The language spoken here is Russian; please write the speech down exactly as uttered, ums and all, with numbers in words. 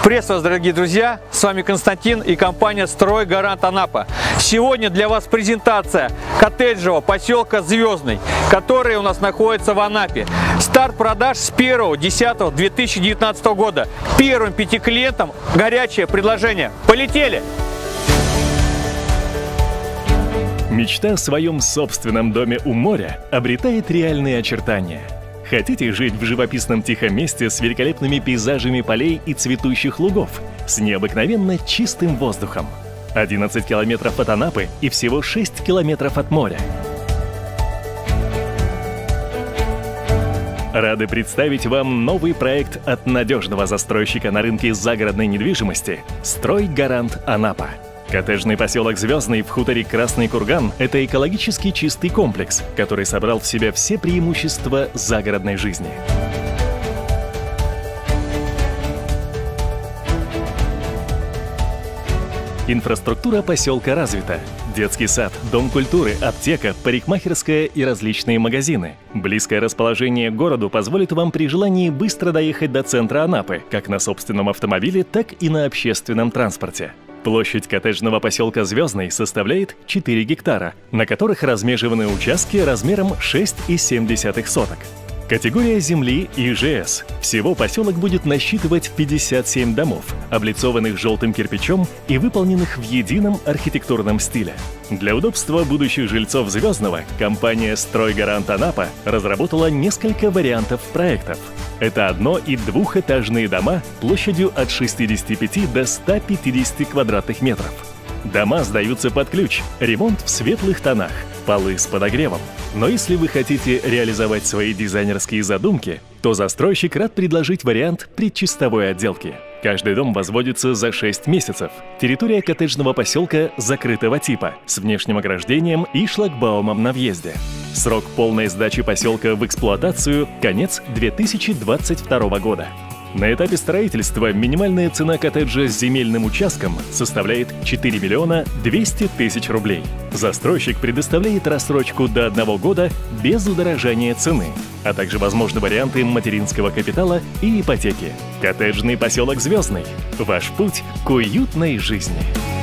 Приветствую вас, дорогие друзья! С вами Константин и компания «Стройгарант Анапа». Сегодня для вас презентация коттеджного поселка Звездный, который у нас находится в Анапе. Старт продаж с первого десятого две тысячи девятнадцатого года. Первым пяти клиентам горячее предложение. Полетели! Мечта о своем собственном доме у моря обретает реальные очертания. Хотите жить в живописном тихом месте с великолепными пейзажами полей и цветущих лугов, с необыкновенно чистым воздухом? одиннадцать километров от Анапы и всего шесть километров от моря. Рады представить вам новый проект от надежного застройщика на рынке загородной недвижимости «Стройгарант Анапа». Коттеджный поселок Звездный в хуторе Красный Курган – это экологически чистый комплекс, который собрал в себя все преимущества загородной жизни. Инфраструктура поселка развита. Детский сад, дом культуры, аптека, парикмахерская и различные магазины. Близкое расположение к городу позволит вам при желании быстро доехать до центра Анапы, как на собственном автомобиле, так и на общественном транспорте. Площадь коттеджного поселка Звездный составляет четыре гектара, на которых размежеваны участки размером шесть и семь десятых соток. Категория земли И Ж С. Всего поселок будет насчитывать пятьдесят семь домов, облицованных желтым кирпичом и выполненных в едином архитектурном стиле. Для удобства будущих жильцов Звездного компания «Стройгарант Анапа» разработала несколько вариантов проектов. Это одно- и двухэтажные дома площадью от шестидесяти пяти до ста пятидесяти квадратных метров. Дома сдаются под ключ, ремонт в светлых тонах, полы с подогревом. Но если вы хотите реализовать свои дизайнерские задумки, то застройщик рад предложить вариант предчистовой отделки. Каждый дом возводится за шесть месяцев. Территория коттеджного поселка закрытого типа, с внешним ограждением и шлагбаумом на въезде. Срок полной сдачи поселка в эксплуатацию – конец две тысячи двадцать второго года. На этапе строительства минимальная цена коттеджа с земельным участком составляет четыре миллиона двести тысяч рублей. Застройщик предоставляет рассрочку до одного года без удорожания цены, а также возможны варианты материнского капитала и ипотеки. Коттеджный поселок Звездный. Ваш путь к уютной жизни.